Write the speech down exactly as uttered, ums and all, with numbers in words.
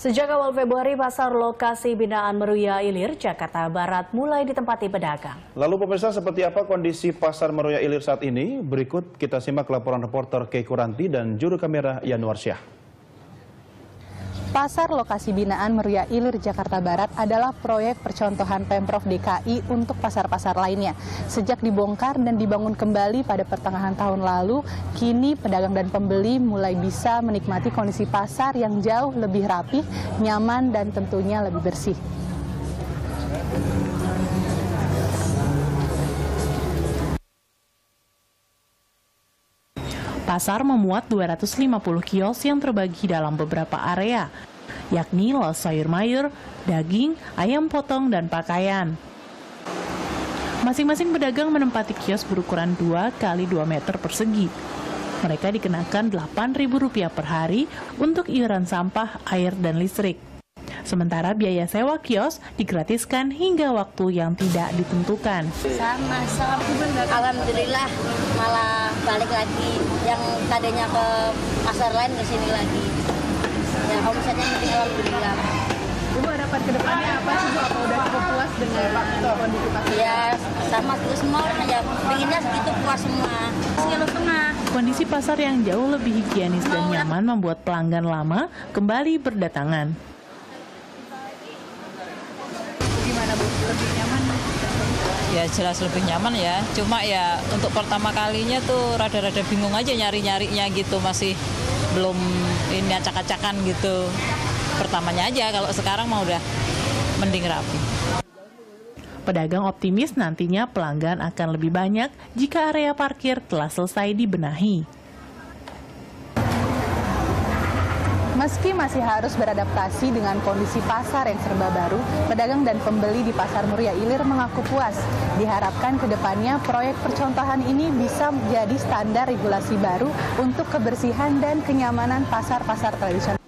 Sejak awal Februari, pasar lokasi binaan Meruya Ilir, Jakarta Barat mulai ditempati pedagang. Lalu pemirsa, seperti apa kondisi pasar Meruya Ilir saat ini? Berikut kita simak laporan reporter Keiko Ranti dan juru kamera Yanuar Syah. Pasar lokasi binaan Meruya Ilir, Jakarta Barat adalah proyek percontohan Pemprov D K I untuk pasar-pasar lainnya. Sejak dibongkar dan dibangun kembali pada pertengahan tahun lalu, kini pedagang dan pembeli mulai bisa menikmati kondisi pasar yang jauh lebih rapih, nyaman, dan tentunya lebih bersih. Pasar memuat dua ratus lima puluh kios yang terbagi dalam beberapa area, yakni los sayur mayur, daging, ayam potong, dan pakaian. Masing-masing pedagang menempati kios berukuran dua kali dua meter persegi. Mereka dikenakan delapan ribu rupiah per hari untuk iuran sampah, air, dan listrik. Sementara biaya sewa kios digratiskan hingga waktu yang tidak ditentukan. Sama, sama. Alhamdulillah malah balik lagi. Yang tadinya ke pasar lain ke sini lagi. Ya omsetnya mungkin alhamdulillah. Ibu harapan ke depannya apa sih, Bu? Apa udah cukup puas dengan kondisi pasar? Ya sama itu semua orang ya pengennya segitu puas semua. Sekilo setengah. Kondisi pasar yang jauh lebih higienis dan nyaman membuat pelanggan lama kembali berdatangan. Gimana, Bu? Lebih nyaman? Ya jelas lebih nyaman ya, cuma ya untuk pertama kalinya tuh rada-rada bingung aja nyari-nyarinya gitu, masih belum ini acak-acakan gitu. Pertamanya aja, kalau sekarang mah udah mending rapi. Pedagang optimis nantinya pelanggan akan lebih banyak jika area parkir telah selesai dibenahi. Meski masih harus beradaptasi dengan kondisi pasar yang serba baru, pedagang dan pembeli di Pasar Meruya Ilir mengaku puas. Diharapkan ke depannya proyek percontohan ini bisa menjadi standar regulasi baru untuk kebersihan dan kenyamanan pasar-pasar tradisional.